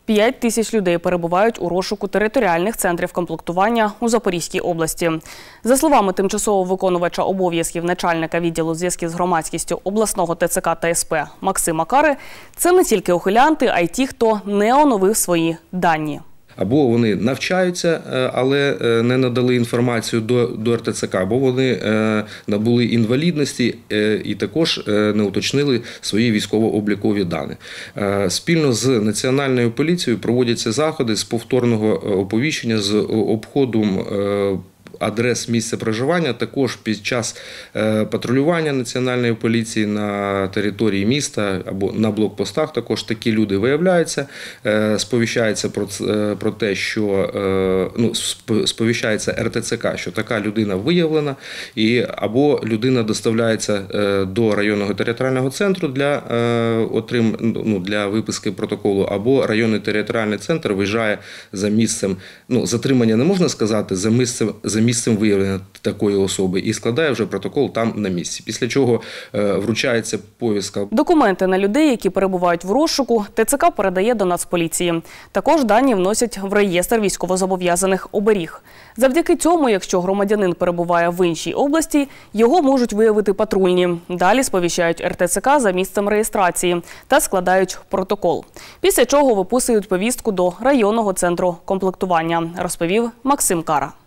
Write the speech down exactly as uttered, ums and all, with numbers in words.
П'ять тисяч людей перебувають у розшуку територіальних центрів комплектування у Запорізькій області. За словами тимчасового виконувача обов'язків начальника відділу зв'язків з громадськістю обласного Те Це Ка та Ес Пе Максима Кари, це не тільки ухилянти, а й ті, хто не оновив свої дані. Або вони навчаються, але не надали інформацію до, до Ер Те Це Ка, або вони набули інвалідності і також не уточнили свої військово-облікові дані. Спільно з Національною поліцією проводяться заходи з повторного оповіщення, з обходом адрес місця проживання. Також під час патрулювання Національної поліції на території міста або на блокпостах також такі люди виявляються, сповіщається про, про те, що ну, сповіщається Ер Те Це Ка, що така людина виявлена, і або людина доставляється до районного територіального центру для отрим, ну, для виписки протоколу, або районний територіальний центр виїжджає за місцем, ну, затримання не можна сказати, за місцем за місцем виявлення такої особи і складає вже протокол там на місці, після чого вручається повістка. Документи на людей, які перебувають в розшуку, Те Це Ка передає до Нацполіції. Також дані вносять в реєстр військовозобов'язаних оберіг. Завдяки цьому, якщо громадянин перебуває в іншій області, його можуть виявити патрульні. Далі сповіщають Ер Те Це Ка за місцем реєстрації та складають протокол. Після чого виписують повістку до районного центру комплектування, розповів Максим Кара.